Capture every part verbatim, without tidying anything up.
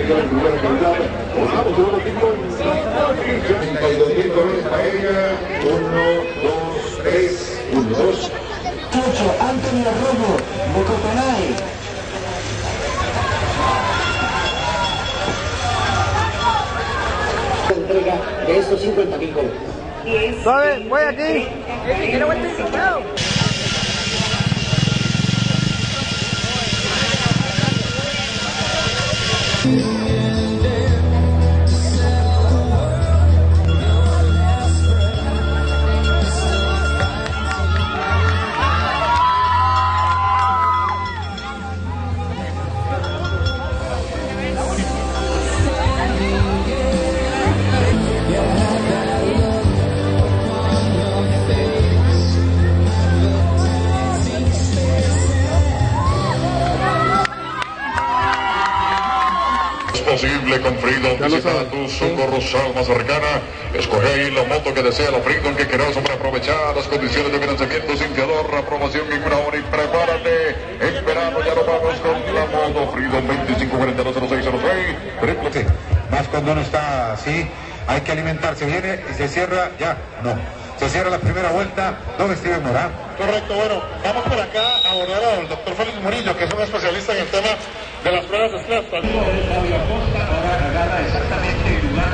Antonio Rojo, Bocotonay. Entrega de estos cincuenta mil goles. ¿Sabe? Voy aquí. Yo no voy a estar sentado. Posible con Freedom, visita tu sucursal más cercana, escoge ahí la moto que desea, la Freedom que querás para aprovechar las condiciones de financiamiento sin fiador, aprobación en una hora y prepárate, en verano ya nos vamos con la moto Freedom veinticinco cuarenta y dos cero seis cero seis, sí, más cuando uno está así, hay que alimentarse, viene y se cierra, ya, no, se cierra la primera vuelta, don Steven Morán. Correcto, bueno, vamos por acá a abordar al doctor Félix Murillo, que es un especialista en el tema de las pruebas de estrés. Ahora agarra exactamente el lugar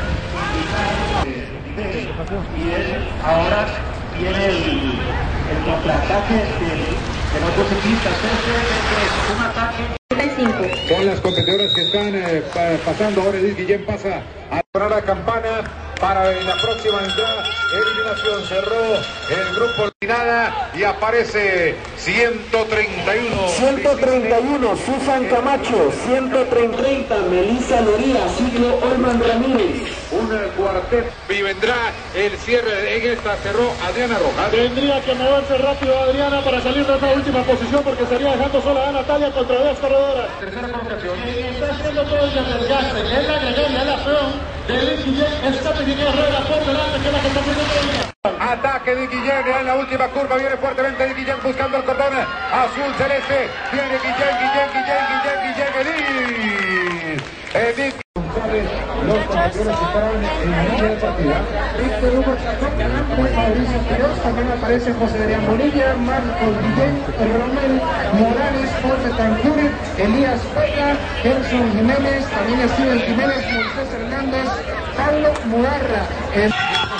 y él ahora tiene el, el contraataque de, de los dos ciclistas. Este es un ataque. Son las competidoras que están eh, pa pasando. Ahora Edith Guillén pasa a poner la campana para en la próxima entrada. Eliminación cerró el grupo nada y aparece ciento treinta y uno. ciento treinta y uno, Susan Camacho. ciento treinta, Melissa Loría. Ciclo Olman Ramírez. Un cuarteto y vendrá el cierre en esta, cerró Adriana Rojas. Tendría que moverse rápido Adriana para salir de esa última posición porque estaría dejando sola a Natalia contra dos corredoras. Tercera colocación. Está haciendo todo el desgaste. Es la gregaria, es la peón de Edith Guillén. Está pidiendo Herrera por delante, que es la que está haciendo todo el día. Ataque de Guillén en la última curva, viene fuertemente de Guillén buscando el cordón azul celeste, viene Guillén, Guillén, Guillén, Guillén, Guillén, Edith, Edith González, los competidores que estaban en la línea de partida. Víctor Hugo Chacón, Mauricio Quiroz, también aparece José Adrián Bonilla, Marcos Guillén, Romel Morales, Jorge Tancure, Elías Pega, Gerson Jiménez, también Steven Jiménez, Moisés Hernández, Pablo Mugarra. El...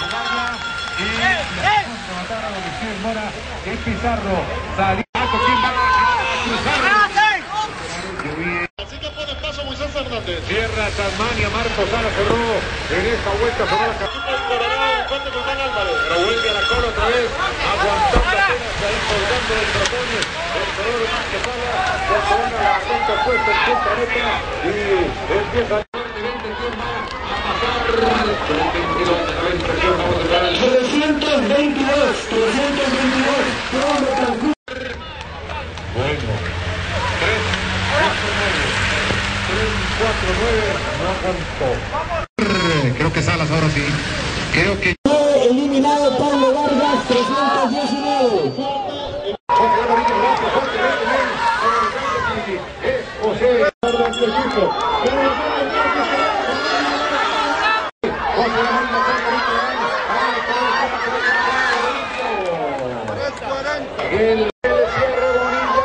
Mora y Pizarro salió ¿quién va a cruzar? Así que pone paso Moisés Hernández. Cierra Tasmania, Marcos Sala cerró en esta vuelta sobre la Coronado, cuenta con Juan Álvarez. pero vuelve a la cola otra vez, aguantando apenas ahí colgando del trotón, el color de Marcos Sala, se pone la cuenta puesta en contra meta y empieza a trescientos veintidós, trescientos veintidós, bueno, tres, cuatro, nueve, tres, cuatro, nueve, no aguantó. Creo que Salas ahora sí, creo que... Eliminado Pablo Vargas, trescientos diecinueve. José el cierre Bonilla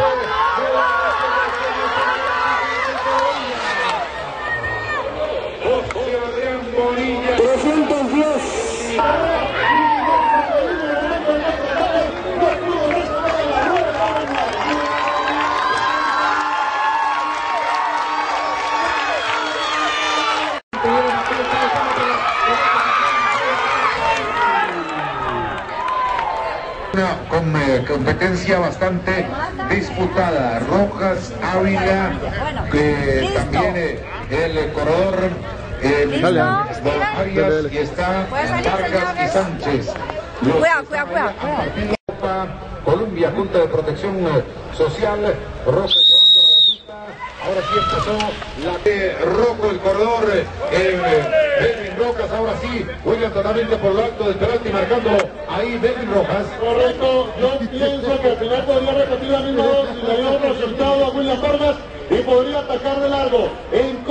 José Adrián Bonilla trescientos diez. Una com eh, competencia bastante disputada. Rojas, Ávila, que también eh, el corredor eh, Arias y está Vargas y Sánchez. Cuidado, cuidado, cuidado. Colombia, Junta de Protección Social, Rojas. Ahora sí empezó la de Rocco, el corredor, eh, Belvin Rojas, ahora sí, William totalmente por lo alto del penalti, marcándolo ahí Belvin Rojas. Correcto, yo pienso que al final podría repetir la misma dosis, le dio un resultado a William Vargas y podría atacar de largo. En